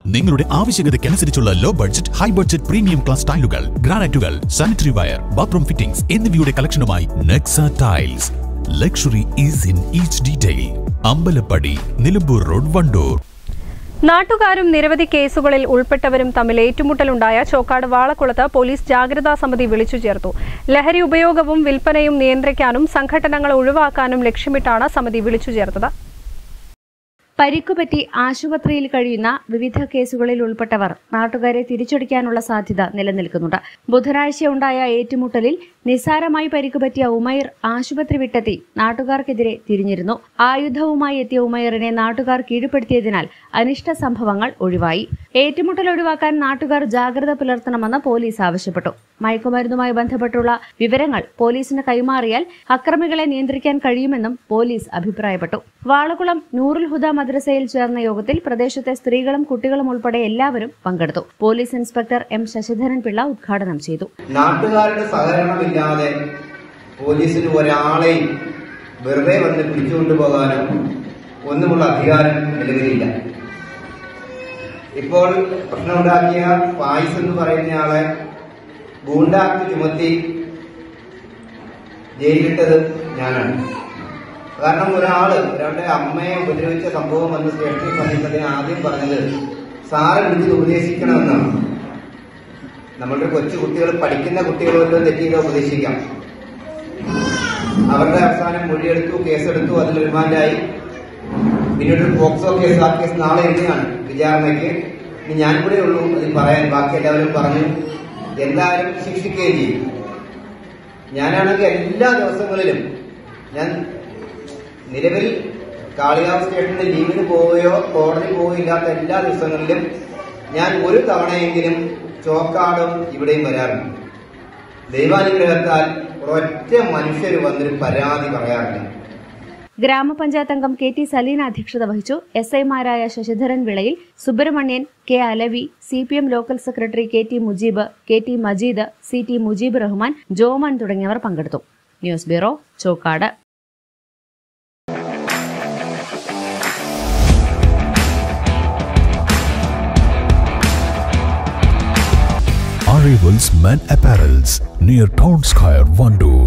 നിങ്ങളുടെ ആവശ്യകതയ്ക്കനുസരിച്ചുള്ള low budget, high budget premium class ടൈലുകൾ, ഗ്രാനൈറ്റുകൾ, സാനിറ്ററി വയർ, ബാത്റൂം ഫിറ്റിംഗ്സ് എന്നിവയുടെ കളക്ഷനുമായി Nexa tiles. Luxury is in each detail. Ambalappadi, Nilambur road, Wandoor. നാട്ടുകാരും നിരവധി കേസുകളിൽ ഉൾപ്പെട്ടവരും തമ്മിൽ ഏറ്റുമുട്ടലുണ്ടായ ചോക്കാട് വാളക്കുളത്ത് പോലീസ് ജാഗ്രതാ സമിതി വിളിച്ചു ചേർത്തു. ലഹരി ഉപയോഗവും വിൽപ്പനയും നിയന്ത്രിക്കാനും സംഘടനകൾ ഒഴിവാക്കാനും ലക്ഷ്യമിട്ടാണ് സമിതി വിളിച്ചു ചേർത്തത്. പരിക്കുപറ്റി ആശുപത്രിയിൽ കഴിയുന്ന വിവിധ കേസുകളിൽ ഉൾപ്പെട്ടവർ നാട്ടുകാരെ തിരിച്ചടിക്കാനുള്ള സാധ്യത നിലനിൽക്കുന്നുണ്ട്. ബുധനാഴ്ചയുണ്ടായ ഏറ്റുമുട്ടലിൽ നിസ്സാരമായി പരിക്കുപറ്റിയ ഉമൈർ ആശുപത്രി വിട്ടെത്തി നാട്ടുകാർക്കെതിരെ തിരിഞ്ഞിരുന്നു. ആയുധവുമായി എത്തിയ ഉമൈറിനെ നാട്ടുകാർ കീഴ്പ്പെടുത്തിയതിനാൽ അനിഷ്ട സംഭവങ്ങൾ ഒഴിവായി. ഏറ്റുമുട്ടൽ ഒഴിവാക്കാൻ നാട്ടുകാർ ജാഗ്രത പുലർത്തണമെന്ന് പോലീസ് ആവശ്യപ്പെട്ടു. മയക്കുമരുന്നുമായി ബന്ധപ്പെട്ടുള്ള വിവരങ്ങൾ പോലീസിന് കൈമാറിയാൽ അക്രമികളെ നിയന്ത്രിക്കാൻ കഴിയുമെന്നും പോലീസ് അഭിപ്രായപ്പെട്ടു. വാളക്കുളം നൂറുൽ ഹുദ മദ്രസയിൽ ചേർന്ന യോഗത്തിൽ പ്രദേശത്തെ സ്ത്രീകളും കുട്ടികളും ഉൾപ്പെടെ എല്ലാവരും പങ്കെടുത്തു. Police inspector M Sasidharan Pillai ഉദ്ഘാടനം ചെയ്തു. നാട്ടുകാരുടെ സഹകരണമില്ലാതെ പോലീസിന് ഒരാളെയും വെറുതെ വന്ന് പിടിച്ചുകൊണ്ടുപോകാനോ ഒന്നുമുള്ള അധികാരം നിലവിലില്ല. ഇപ്പോൾ പ്രശ്നമുണ്ടാക്കിയ ഫായിസ് എന്ന് പറയുന്നയാളെ ഗൂണ്ടാക്ട് ചുമത്തി ജയിലിട്ടത് ഞാനാണ്. കാരണം ഒരാളുടെ അമ്മയെ ഉപദ്രവിച്ച സംഭവം വന്ന് സ്റ്റേഷനിൽ പറയുന്നതിന് ആദ്യം പറഞ്ഞത് സാറെ വിളിച്ച് ഉപദേശിക്കണമെന്നാണ്. നമ്മളുടെ കൊച്ചു കുട്ടികൾ, പഠിക്കുന്ന കുട്ടികളോട് തെറ്റിയത് ഉപദേശിക്കാം. അവരുടെ അവസാനം മൊഴിയെടുത്തു, കേസെടുത്തു, അതിൽ റിമാൻഡായി. പിന്നീട് പോക്സോ കേസ്, ആ കേസ് നാളെ എഴുതിയാണ് വിചാരണയ്ക്ക്. ഇനി ഞാൻ കൂടെ ഉള്ളൂ അതിൽ പറയാൻ. ബാക്കി എല്ലാവരും പറഞ്ഞു എന്തായാലും ശിക്ഷിക്കുകയും ചെയ്യും. ഞാനാണെങ്കിൽ എല്ലാ ദിവസങ്ങളിലും, ഞാൻ നിലവിൽ കാളികാവ് സ്റ്റേഷനിൽ ലീവിന് പോവുകയോ കോടതി പോവുകയില്ലാത്ത എല്ലാ ദിവസങ്ങളിലും ഞാൻ ഒരു തവണയെങ്കിലും ചോക്കാടും ഇവിടെയും വരാറുണ്ട്. ദൈവാനുഗ്രഹത്താൽ ഒരൊറ്റ മനുഷ്യർ വന്നൊരു പരാതി പറയാറില്ല. ഗ്രാമപഞ്ചായത്ത് അംഗം കെ ടി സലീന അധ്യക്ഷത വഹിച്ചു. എസ്ഐമാരായ Sasidharan Vilayil, Subrahmanian, K Alavi, CPM local secretary K T Mujeeb, K T Majeed, CT Mujeeb Rahman, Joman തുടങ്ങിയവർ പങ്കെടുത്തു. News bureau, Chokkad. Arrivals Men Apparels near Town Square, Vandoor.